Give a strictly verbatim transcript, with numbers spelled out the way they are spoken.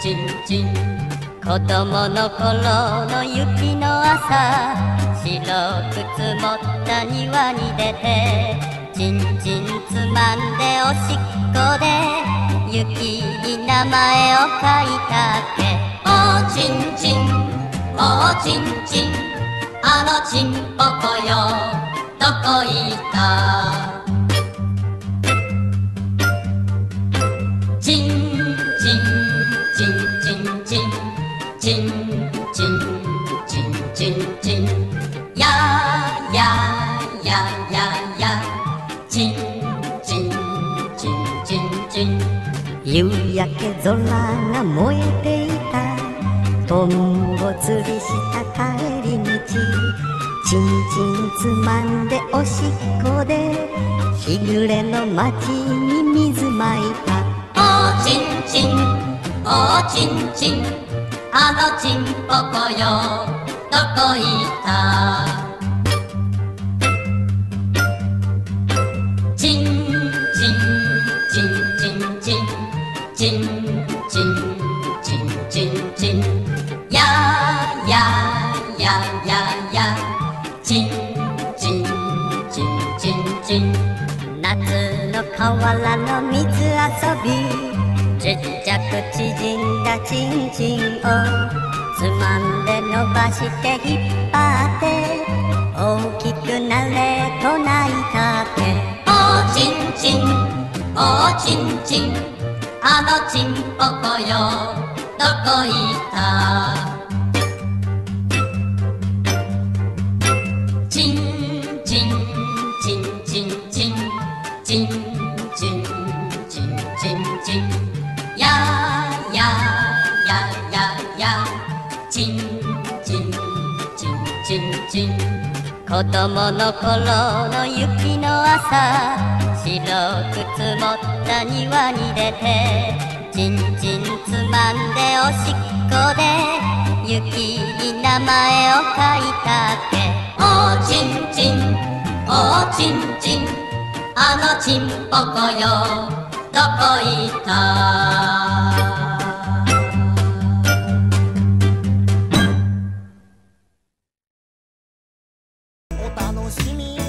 チンチン。子供の頃の雪の朝、白く積もった庭に出て、チンチンつまんでおしっこで雪に名前を書いたっけ。おちんちんおちんちん、あのちんぽこよどこいったチンチンチンチンチンチンチンチンチンチン、やややややチンチンチンチンチン。夕焼け空が燃えていた、トンボ釣りした帰り道、チンチンつまんでおしっこで日暮れの街に水まいた。おちんちんおちんちん、あのちんぽこよどこいったチンチンチンチンチンチンチンチンチンチン、やややややチンチンチンチンチン。夏の河原の水遊び、ちっちゃく縮んだチンチンをつまんで伸ばして引っ張って大きくなれと泣いたっけ。おちんちんおちんちん、あのちんぽこよどこいったチンチンチンチンチンチンチンチンチンチン、やややややチンチンチンチンチン。子供の頃の雪の朝、白く積もった庭に出て、チンチンつまんでおしっこで雪に名前を書いたっけ。おちんちんおちんちん、あのちんぽこよどこいったお楽しみ